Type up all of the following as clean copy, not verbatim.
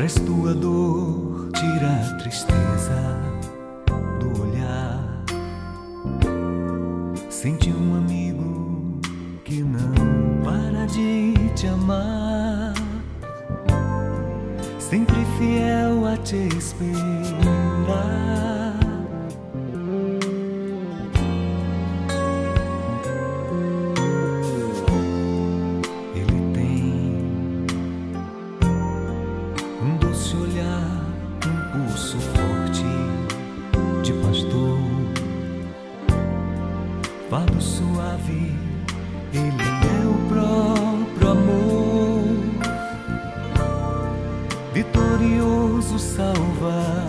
Traz tua dor, tira a tristeza do olhar. Sente um amigo que não para de te amar, sempre fiel a te esperar. Se olhar, um pulso forte de pastor, fado suave, ele é o próprio amor, vitorioso Salvador.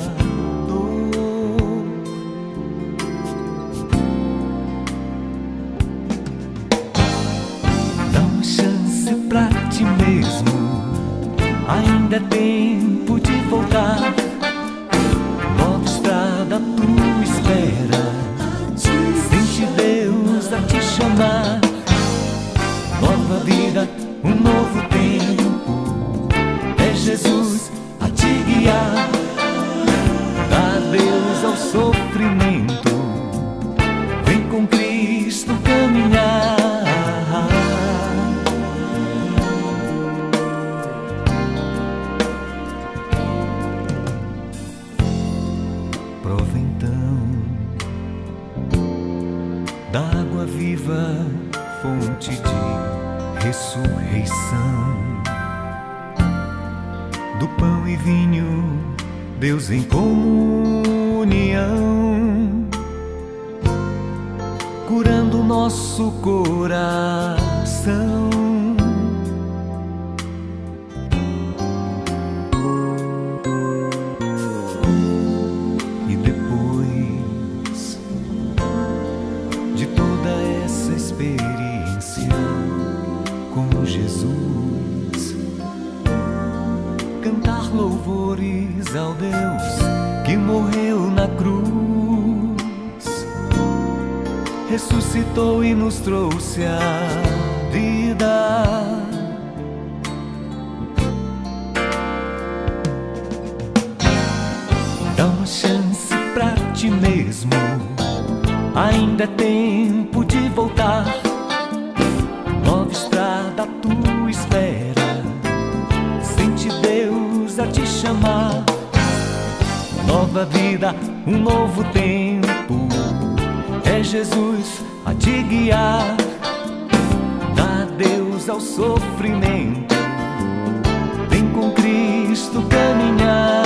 Dá uma chance pra ti mesmo, ainda é tempo de voltar. Nova estrada tu espera, sente Deus a te chamar. Nova vida, um novo tempo, é Jesus a te guiar. Dá adeus ao sofrimento, vem com Cristo caminhar. Prova então da água viva, fonte de ressurreição, do pão e vinho, Deus em comunhão, curando nosso coração. Experiência com Jesus, cantar louvores ao Deus que morreu na cruz, ressuscitou e nos trouxe a vida. Dá uma chance pra ti mesmo, ainda é tempo de voltar. Nova estrada tu espera, sente Deus a te chamar. Nova vida, um novo tempo, é Jesus a te guiar. Dá adeus ao sofrimento, vem com Cristo caminhar.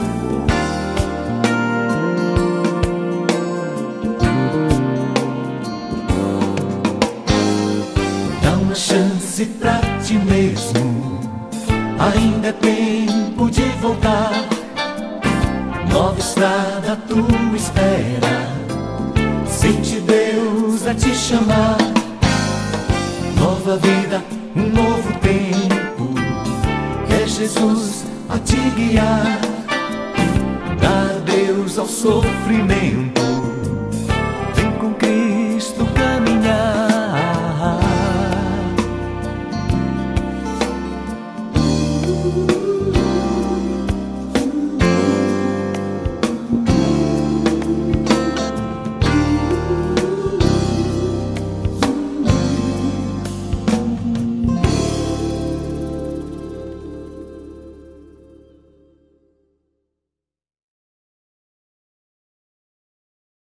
Chance pra ti mesmo, ainda é tempo de voltar. Nova estrada tu espera, sente Deus a te chamar. Nova vida, um novo tempo, é Jesus a te guiar. Dá adeus ao sofrimento,